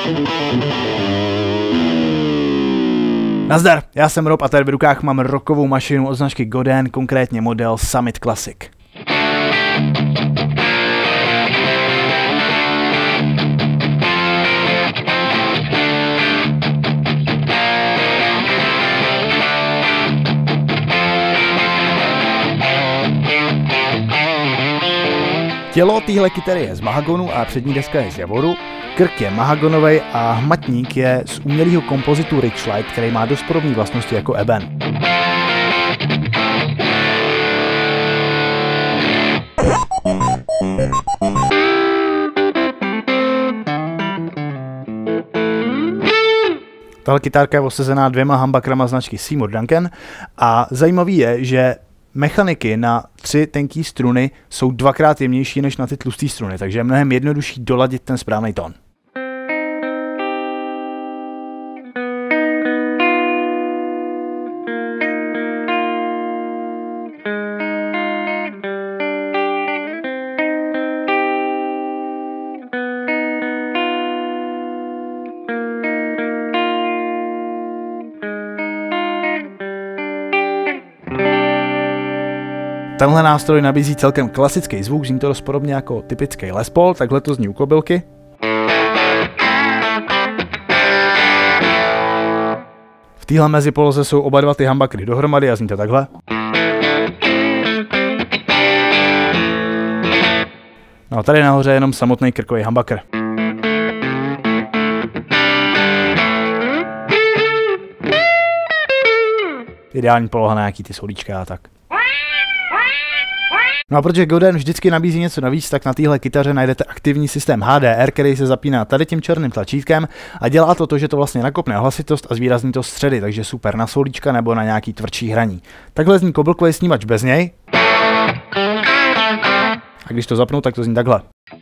Nazdar, já jsem Rob a tady v rukách mám rockovou mašinu od značky Godin, konkrétně model Summit Classic. Tělo téhle kytary je z mahagonu a přední deska je z javoru, krk je mahagonový a hmatník je z umělého kompozitu Richlite, který má dost podobné vlastnosti jako eben. Tahle kytárka je osazená 2 humbuckerama značky Seymour Duncan a zajímavý je, že mechaniky na 3 tenký struny jsou 2krát jemnější než na ty tlusté struny, takže je mnohem jednodušší doladit ten správný tón. Tenhle nástroj nabízí celkem klasický zvuk, zní to dost podobně jako typický Les Paul, takhle to zní u kobylky. V téhle mezipoloze jsou oba dva ty humbuckery dohromady a zní to takhle. No a tady nahoře je jenom samotný krkový humbucker. Ideální poloha na nějaký ty solíčka a tak. No a protože Godin vždycky nabízí něco navíc, tak na téhle kytaře najdete aktivní systém HDR, který se zapíná tady tím černým tlačítkem a dělá to, že to vlastně nakopne hlasitost a zvýrazní to středy, takže super na solíčka nebo na nějaký tvrdší hraní. Takhle zní kobylkový snímač bez něj. A když to zapnu, tak to zní takhle.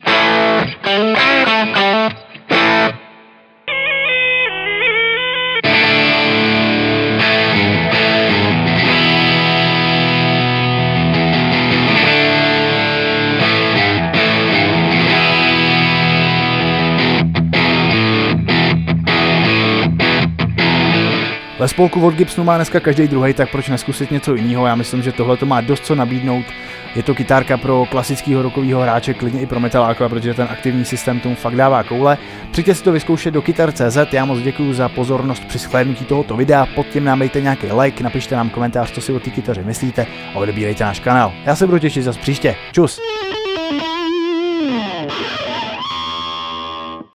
Les Paulku od Gibsonu má dneska každý druhý, tak proč neskusit něco jiného? Já myslím, že tohle to má dost co nabídnout. Je to kytárka pro klasického rockového hráče, klidně i pro metaláka, protože ten aktivní systém tomu fakt dává koule. Přijďte si to vyzkoušet do kytar.cz. Já moc děkuji za pozornost při shlédnutí tohoto videa. Pod tím nám dejte nějaký like, napište nám komentář, co si o té kytaře myslíte a odebírejte náš kanál. Já se budu těšit zase příště. Čus!